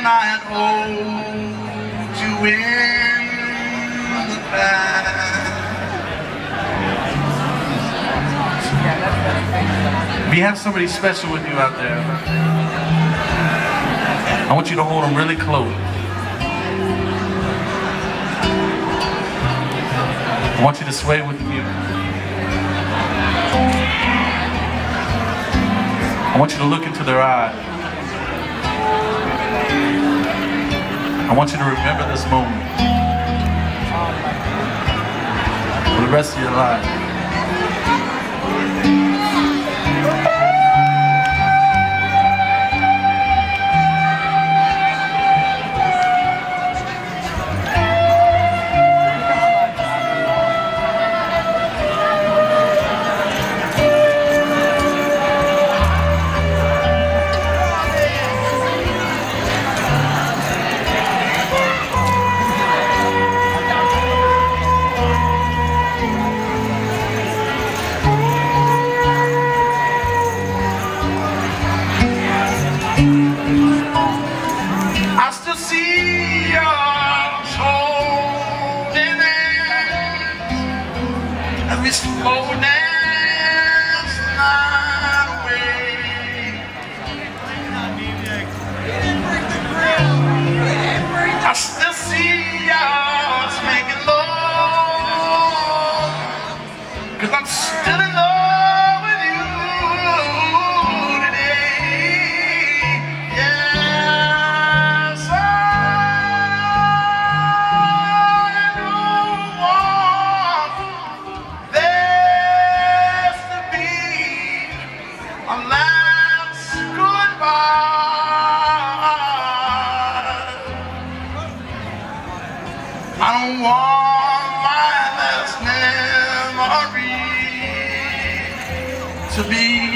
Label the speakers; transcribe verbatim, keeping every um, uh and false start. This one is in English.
Speaker 1: night hold you in the past. If you have somebody special with you out there, I want you to hold them really close. I want you to sway with the music. I want you to look into their eyes. I want you to remember this moment for the rest of your life. Slow dance night away. I still see us making love, 'cause I'm still in love with you today. Yes, I don't want a last goodbye. I don't want my last memory to be